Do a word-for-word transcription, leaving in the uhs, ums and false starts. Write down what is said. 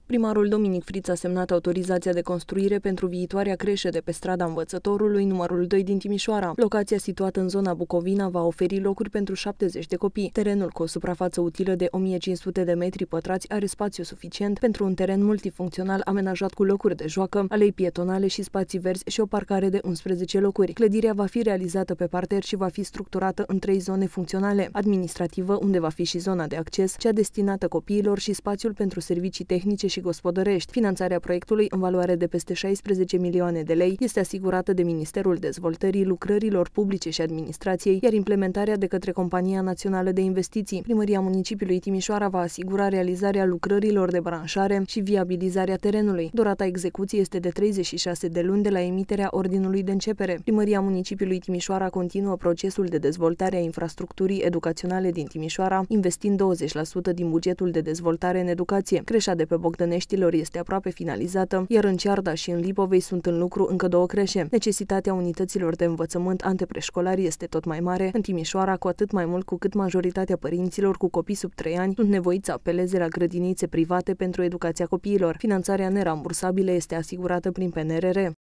Primarul Dominic Friț a semnat autorizația de construire pentru viitoarea creșă de pe strada Învățătorului, numărul doi din Timișoara. Locația situată în zona Bucovina va oferi locuri pentru șaptezeci de copii. Terenul, cu o suprafață utilă de o mie cinci sute de metri pătrați, are spațiu suficient pentru un teren multifuncțional amenajat cu locuri de joacă, alei pietonale și spații verzi și o parcare de unsprezece locuri. Clădirea va fi realizată pe parter și va fi structurată în trei zone funcționale: administrativă, unde va fi și zona de acces, cea destinată copiilor și spațiul pentru servicii tehnice și gospodărești. Finanțarea proiectului, în valoare de peste șaisprezece milioane de lei, este asigurată de Ministerul Dezvoltării, Lucrărilor Publice și Administrației, iar implementarea de către Compania Națională de Investiții. Primăria municipiului Timișoara va asigura realizarea lucrărilor de branșare și viabilizarea terenului. Durata execuției este de treizeci și șase de luni de la emiterea ordinului de începere. Primăria municipiului Timișoara continuă procesul de dezvoltare a infrastructurii educaționale din Timișoara, investind douăzeci la sută din bugetul de dezvoltare în educație. Creșa de pe Bogdăneștilor este aproape finalizată, iar în Cearda și în Lipovei sunt în lucru încă două creșe. Necesitatea unităților de învățământ antepreșcolari este tot mai mare în Timișoara, cu atât mai mult cu cât majoritatea părinților cu copii sub trei ani sunt nevoiți să apeleze la grădinițe private pentru educația copiilor. Finanțarea nerambursabilă este asigurată prin P N R R.